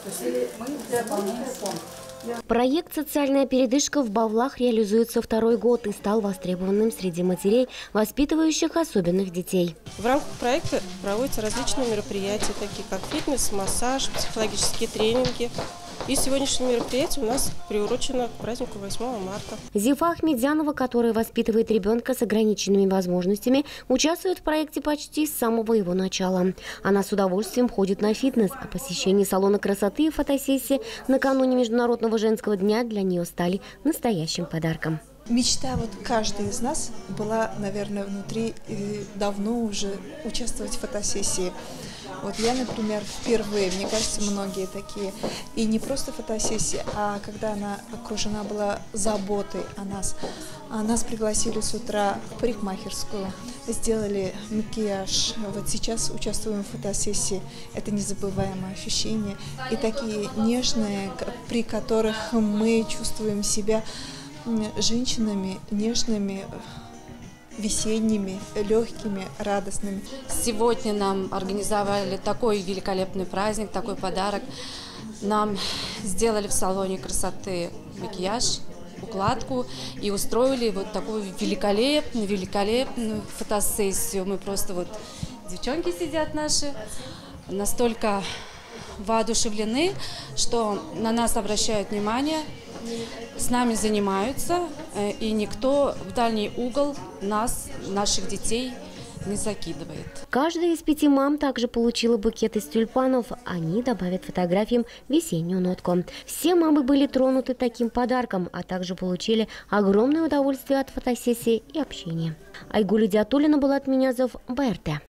Проект «Социальная передышка» в Бавлах реализуется второй год и стал востребованным среди матерей, воспитывающих особенных детей. В рамках проекта проводятся различные мероприятия, такие как фитнес, массаж, психологические тренинги. И сегодняшнее мероприятие у нас приурочено к празднику 8 марта. Зифа Ахмедзянова, которая воспитывает ребенка с ограниченными возможностями, участвует в проекте почти с самого его начала. Она с удовольствием ходит на фитнес, а посещение салона красоты и фотосессии накануне Международного женского дня для нее стали настоящим подарком. Мечта каждой из нас была, наверное, внутри давно уже участвовать в фотосессии. Я, например, впервые, мне кажется, многие такие. И не просто фотосессия, а когда она окружена была заботой о нас. Нас пригласили с утра в парикмахерскую, сделали макияж. Сейчас участвуем в фотосессии. Это незабываемое ощущение. И такие нежные, при которых мы чувствуем себя женщинами нежными, весенними, легкими, радостными. Сегодня нам организовали такой великолепный праздник, такой подарок. Нам сделали в салоне красоты макияж, укладку и устроили такую великолепную фотосессию. Мы просто девчонки сидят наши, настолько воодушевлены, что на нас обращают внимание, с нами занимаются, и никто в дальний угол наших детей не закидывает. Каждая из 5 мам также получила букет из тюльпанов. Они добавят фотографиям весеннюю нотку. Все мамы были тронуты таким подарком, а также получили огромное удовольствие от фотосессии и общения. Айгуль Идиатуллина, Булат Минязов, БРТ.